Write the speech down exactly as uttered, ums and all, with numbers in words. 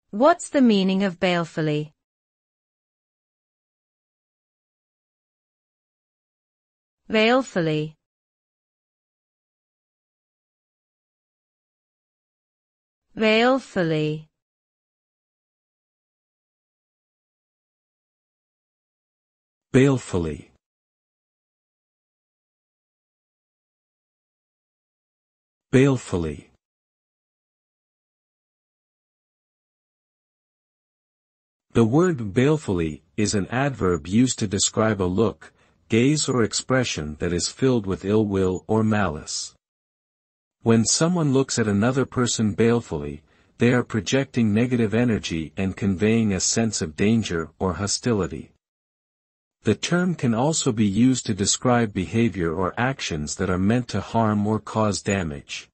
What's the meaning of balefully? Balefully. Balefully. Balefully. Balefully. The word balefully is an adverb used to describe a look, gaze or expression that is filled with ill will or malice. When someone looks at another person balefully, they are projecting negative energy and conveying a sense of danger or hostility. The term can also be used to describe behavior or actions that are meant to harm or cause damage.